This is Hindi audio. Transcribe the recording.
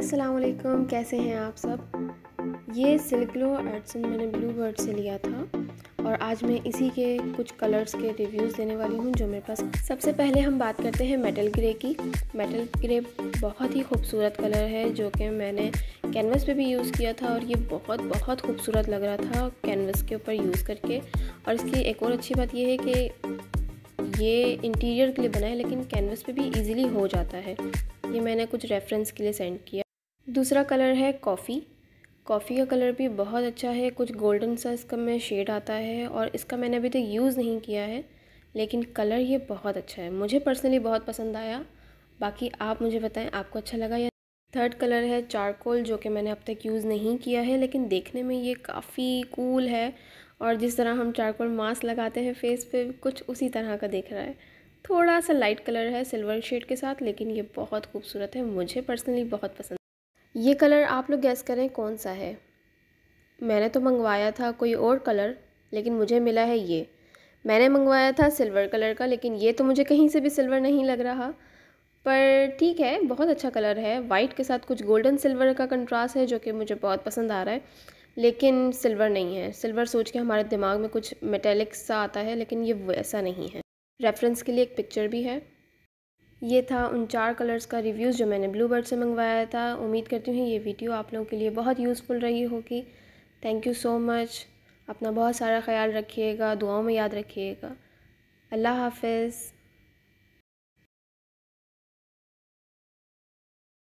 अस्सलाम वालेकुम, कैसे हैं आप सब। ये सिल्क ग्लो आर्टिसन मैंने ब्लू बर्ड से लिया था और आज मैं इसी के कुछ कलर्स के रिव्यूज़ देने वाली हूँ जो मेरे पास। सबसे पहले हम बात करते हैं मेटल ग्रे की। मेटल ग्रे बहुत ही खूबसूरत कलर है जो कि मैंने कैनवस पे भी यूज़ किया था और ये बहुत खूबसूरत लग रहा था कैनवस के ऊपर यूज़ करके। और इसकी एक और अच्छी बात ये है कि ये इंटीरियर के लिए बना है लेकिन कैनवस पे भी इजीली हो जाता है। ये मैंने कुछ रेफरेंस के लिए सेंड किया। दूसरा कलर है कॉफ़ी का कलर भी बहुत अच्छा है, कुछ गोल्डन सा इसका में शेड आता है और इसका मैंने अभी तक यूज़ नहीं किया है लेकिन कलर ये बहुत अच्छा है, मुझे पर्सनली बहुत पसंद आया। बाकी आप मुझे बताएं आपको अच्छा लगा या। थर्ड कलर है चारकोल जो कि मैंने अब तक यूज़ नहीं किया है लेकिन देखने में ये काफ़ी कूल है और जिस तरह हम चारकोल मास्क लगाते हैं फेस पे कुछ उसी तरह का दिख रहा है। थोड़ा सा लाइट कलर है सिल्वर शेड के साथ लेकिन ये बहुत खूबसूरत है, मुझे पर्सनली बहुत पसंद। ये कलर आप लोग गैस करें कौन सा है। मैंने तो मंगवाया था कोई और कलर लेकिन मुझे मिला है ये। मैंने मंगवाया था सिल्वर कलर का लेकिन ये तो मुझे कहीं से भी सिल्वर नहीं लग रहा, पर ठीक है बहुत अच्छा कलर है। वाइट के साथ कुछ गोल्डन सिल्वर का कंट्रास्ट है जो कि मुझे बहुत पसंद आ रहा है लेकिन सिल्वर नहीं है। सिल्वर सोच के हमारे दिमाग में कुछ मेटेलिक सा आता है लेकिन ये वैसा नहीं है। रेफरेंस के लिए एक पिक्चर भी है। ये था उन 4 कलर्स का रिव्यूज़ जो मैंने ब्लू बर्ड से मंगवाया था। उम्मीद करती हूँ ये वीडियो आप लोगों के लिए बहुत यूज़फुल रही होगी। Thank you so much. अपना बहुत सारा ख्याल रखिएगा, दुआओं में याद रखिएगा। अल्लाह हाफ़िज़।